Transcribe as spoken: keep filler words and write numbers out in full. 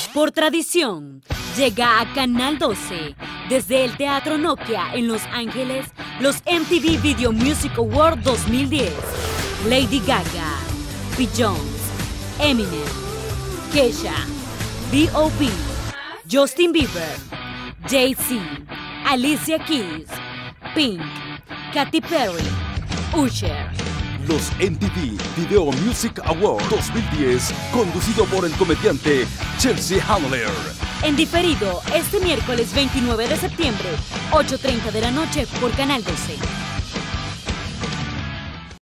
Por tradición, llega a Canal doce, desde el Teatro Nokia en Los Ángeles, los M T V Video Music Awards dos mil diez. Lady Gaga, Beyoncé, Eminem, Kesha, B O B, Justin Bieber, Jay-Z, Alicia Keys, Pink, Katy Perry, Usher. Los M T V Video Music Awards dos mil diez, conducido por el comediante Chelsea Handler. En diferido, este miércoles veintinueve de septiembre, ocho y treinta de la noche por Canal doce.